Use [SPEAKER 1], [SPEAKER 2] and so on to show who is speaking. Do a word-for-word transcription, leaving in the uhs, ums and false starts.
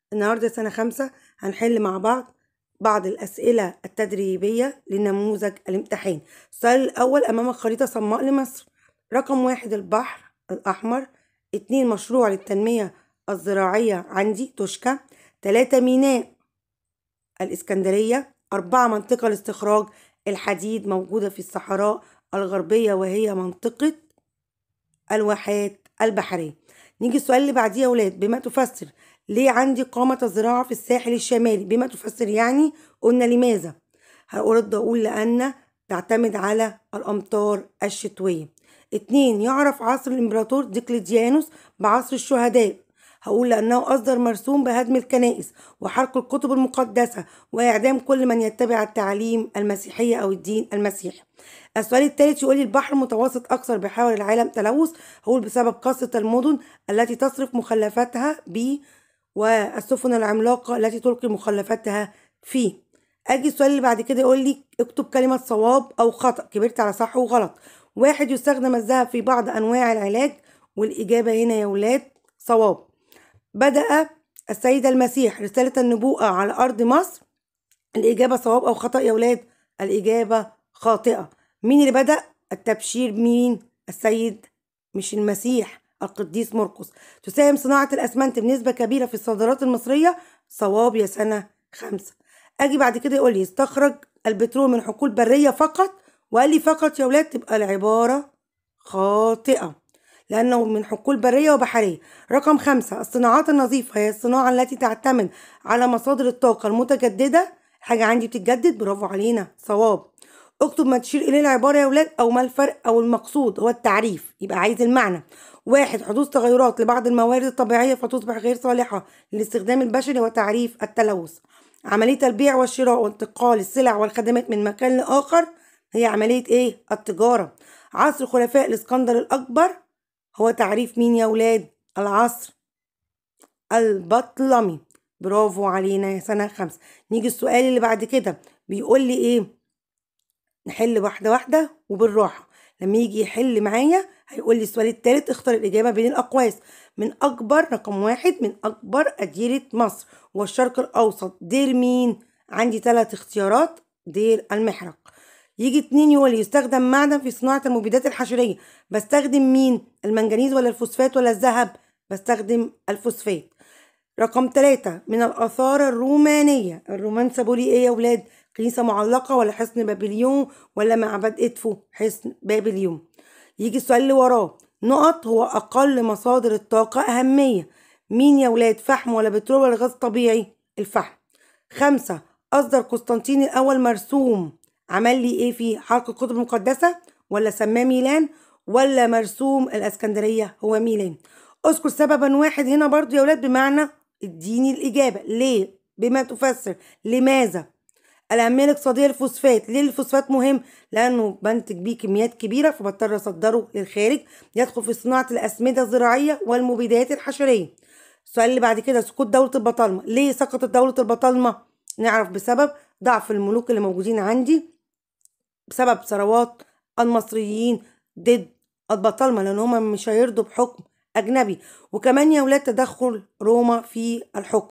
[SPEAKER 1] النهاردة سنة خمسة هنحل مع بعض بعض الأسئلة التدريبية لنموذج الامتحان. السؤال الأول: أمامك خريطة صماء لمصر. رقم واحد البحر الأحمر، اتنين مشروع للتنمية الزراعية عندي توشكا، تلاتة ميناء الإسكندرية، أربعة منطقة لاستخراج الحديد موجودة في الصحراء الغربية وهي منطقة الواحات البحرية. نيجي السؤال اللي بعديه يا ولاد: بما تفسر ليه عندي قامة الزراعة في الساحل الشمالي. بما تفسر يعني قلنا لماذا، هرد أقول لأن تعتمد على الأمطار الشتوية. اتنين يعرف عصر الإمبراطور ديكليديانوس بعصر الشهداء، هقول لأنه أصدر مرسوم بهدم الكنائس وحرق الكتب المقدسة وإعدام كل من يتبع التعليم المسيحية أو الدين المسيحي. السؤال الثالث يقول لي البحر المتوسط أكثر بحار العالم تلوث، هقول بسبب كثرة المدن التي تصرف مخلفاتها ب والسفن العملاقة التي تلقي مخلفاتها فيه. أجي السؤال اللي بعد كده يقول لي اكتب كلمة صواب أو خطأ، كبرت على صح وغلط. واحد يستخدم الذهب في بعض أنواع العلاج، والإجابة هنا يا ولاد صواب. بدأ السيد المسيح رسالة النبوءة على أرض مصر، الإجابة صواب أو خطأ يا ولاد؟ الإجابة خاطئة. مين اللي بدأ التبشير؟ مين؟ السيد مش المسيح، القديس مرقس. تساهم صناعة الأسمنت بنسبة كبيرة في الصادرات المصرية، صواب يا سنة خمسة. أجي بعد كده يقول لي استخرج البترول من حقول برية فقط، وقال لي فقط يا ولاد، تبقى العبارة خاطئة لأنه من حقول برية وبحرية. رقم خمسة الصناعات النظيفة هي الصناعة التي تعتمد على مصادر الطاقة المتجددة. حاجة عندي بتتجدد، برافو علينا صواب. اكتب ما تشير إليه العبارة يا ولاد أو ما الفرق أو المقصود هو التعريف، يبقى عايز المعنى. واحد حدوث تغيرات لبعض الموارد الطبيعية فتصبح غير صالحة للاستخدام البشري وتعريف التلوث. عملية البيع والشراء وانتقال السلع والخدمات من مكان لآخر هي عملية ايه؟ التجارة. عصر خلفاء الاسكندر الأكبر هو تعريف مين يا ولاد؟ العصر البطلمي. برافو علينا يا سنة خمسة. نيجي السؤال اللي بعد كده بيقول لي ايه؟ نحل واحدة واحدة وبالراحة. لما يجي يحل معايا هيقول لي السؤال التالت اختر الإجابة بين الأقواس. من أكبر، رقم واحد، من أكبر أديرة مصر والشرق الأوسط دير مين؟ عندي ثلاث اختيارات: دير المحرق. يجي اتنين يقول لي يستخدم معدن في صناعة المبيدات الحشرية، بستخدم مين؟ المنجنيز ولا الفوسفات ولا الذهب؟ بستخدم الفوسفات. رقم ثلاثة من الآثار الرومانية، الرومان سابوا لي ايه يا ولاد؟ كنيسة معلقة ولا حصن بابليون ولا معبد إدفو؟ حصن بابليون. يجي السؤال اللي وراه نقط هو أقل مصادر الطاقة أهمية. مين يا ولاد؟ فحم ولا بترول ولا غاز طبيعي؟ الفحم. خمسة أصدر قسطنطين الأول مرسوم عمل لي ايه فيه؟ حرق الكتب المقدسة ولا سماه ميلان ولا مرسوم الاسكندرية؟ هو ميلان. اذكر سببا واحد هنا برضو يا ولاد بمعنى اديني الإجابة. ليه؟ بما تفسر لماذا؟ الأهمية الاقتصادية للفوسفات. ليه الفوسفات مهم؟ لأنه بنتج بيه كميات كبيرة فبضطر أصدره للخارج، يدخل في صناعة الأسمدة الزراعية والمبيدات الحشرية. السؤال اللي بعد كده سقوط دولة البطالمة. ليه سقطت دولة البطالمة؟ نعرف بسبب ضعف الملوك اللي موجودين عندي، بسبب ثروات المصريين ضد البطالمة لأن هم مش هيرضوا بحكم أجنبي، وكمان يا ولاد تدخل روما في الحكم.